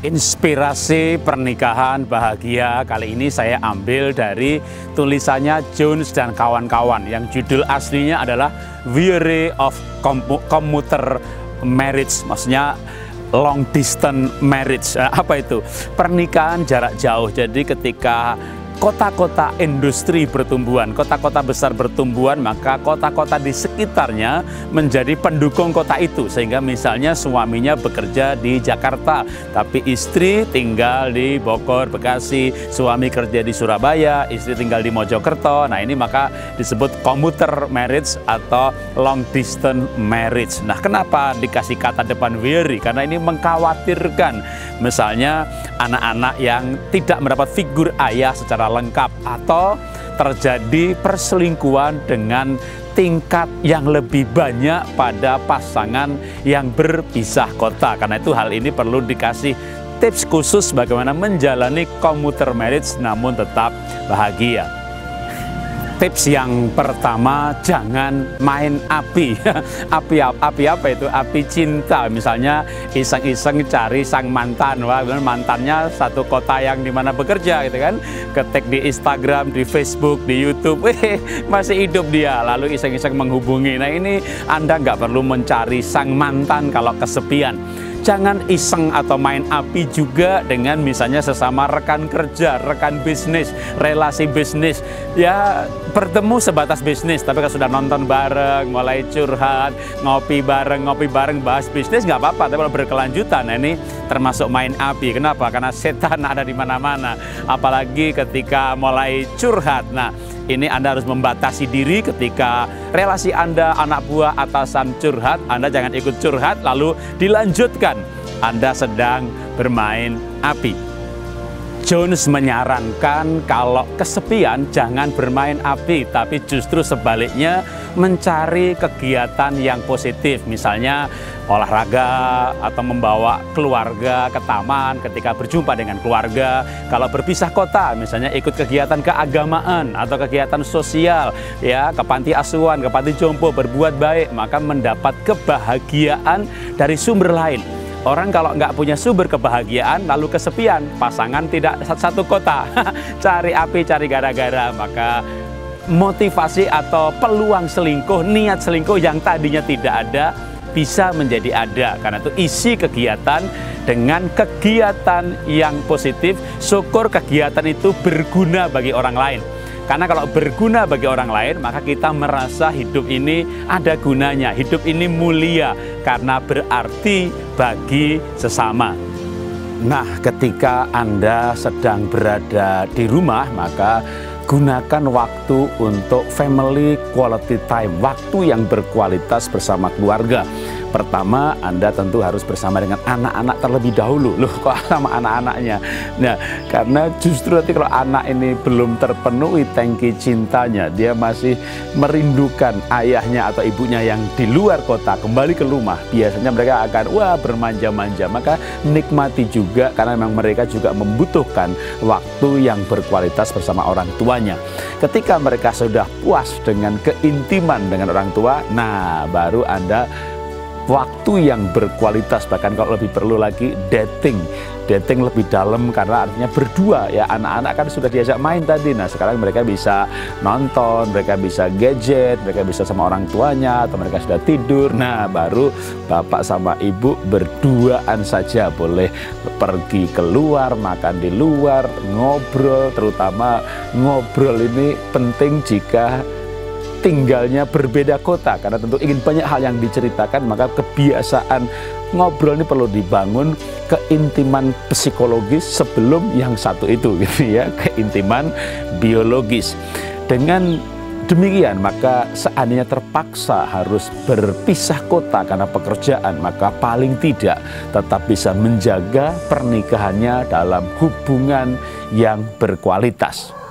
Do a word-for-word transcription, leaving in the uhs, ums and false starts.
Inspirasi pernikahan bahagia kali ini saya ambil dari tulisannya Jones dan kawan-kawan yang judul aslinya adalah Weary of Commuter Marriage, maksudnya long distance marriage. Apa itu? Pernikahan jarak jauh. Jadi ketika kota-kota industri bertumbuhan, kota-kota besar bertumbuhan, maka kota-kota di sekitarnya menjadi pendukung kota itu. Sehingga misalnya suaminya bekerja di Jakarta, tapi istri tinggal di Bogor, Bekasi, suami kerja di Surabaya, istri tinggal di Mojokerto. Nah ini maka disebut commuter marriage atau long distance marriage. Nah kenapa dikasih kata depan weary? Karena ini mengkhawatirkan misalnya anak-anak yang tidak mendapat figur ayah secara lengkap atau terjadi perselingkuhan dengan tingkat yang lebih banyak pada pasangan yang berpisah kota. Karena itu hal ini perlu dikasih tips khusus bagaimana menjalani commuter marriage namun tetap bahagia. Tips yang pertama, jangan main api. Api api apa itu? Api cinta. Misalnya iseng-iseng cari sang mantan. Wah, mantannya satu kota yang dimana bekerja gitu kan. Ketik di Instagram, di Facebook, di YouTube, weh, masih hidup dia. Lalu iseng-iseng menghubungi. Nah ini Anda nggak perlu mencari sang mantan kalau kesepian. Jangan iseng atau main api juga dengan misalnya sesama rekan kerja, rekan bisnis, relasi bisnis. Ya bertemu sebatas bisnis, tapi kalau sudah nonton bareng, mulai curhat, ngopi bareng, ngopi bareng, bahas bisnis nggak apa-apa. Tapi kalau berkelanjutan, nah ini termasuk main api. Kenapa? Karena setan ada di mana-mana. Apalagi ketika mulai curhat. Nah ini Anda harus membatasi diri ketika relasi Anda, anak buah, atasan curhat. Anda jangan ikut curhat lalu dilanjutkan. Anda sedang bermain api. Jones menyarankan kalau kesepian jangan bermain api, tapi justru sebaliknya mencari kegiatan yang positif. Misalnya olahraga atau membawa keluarga ke taman ketika berjumpa dengan keluarga. Kalau berpisah kota, misalnya ikut kegiatan keagamaan atau kegiatan sosial, ya ke panti asuhan, ke panti jompo, berbuat baik, maka mendapat kebahagiaan dari sumber lain. Orang kalau nggak punya sumber kebahagiaan lalu kesepian, pasangan tidak satu kota, cari api, cari gara-gara, maka motivasi atau peluang selingkuh, niat selingkuh yang tadinya tidak ada bisa menjadi ada. Karena itu isi kegiatan dengan kegiatan yang positif, syukur kegiatan itu berguna bagi orang lain. Karena kalau berguna bagi orang lain, maka kita merasa hidup ini ada gunanya, hidup ini mulia, karena berarti bagi sesama. Nah, ketika Anda sedang berada di rumah, maka gunakan waktu untuk family quality time, waktu yang berkualitas bersama keluarga. Pertama, Anda tentu harus bersama dengan anak-anak terlebih dahulu. Loh, kok sama anak-anaknya? Nah, karena justru nanti kalau anak ini belum terpenuhi tangki cintanya, dia masih merindukan ayahnya atau ibunya yang di luar kota, kembali ke rumah. Biasanya mereka akan, wah, bermanja-manja. Maka nikmati juga, karena memang mereka juga membutuhkan waktu yang berkualitas bersama orang tuanya. Ketika mereka sudah puas dengan keintiman dengan orang tua, nah, baru Anda waktu yang berkualitas, bahkan kalau lebih perlu lagi dating dating lebih dalam, karena artinya berdua ya. Anak-anak kan sudah diajak main tadi, nah sekarang mereka bisa nonton, mereka bisa gadget, mereka bisa sama orang tuanya, atau mereka sudah tidur. Nah baru bapak sama ibu berduaan saja, boleh pergi keluar, makan di luar, ngobrol. Terutama ngobrol ini penting jika tinggalnya berbeda kota, karena tentu ingin banyak hal yang diceritakan, maka kebiasaan ngobrol ini perlu dibangun, keintiman psikologis sebelum yang satu itu gitu ya, keintiman biologis. Dengan demikian, maka seandainya terpaksa harus berpisah kota karena pekerjaan, maka paling tidak tetap bisa menjaga pernikahannya dalam hubungan yang berkualitas.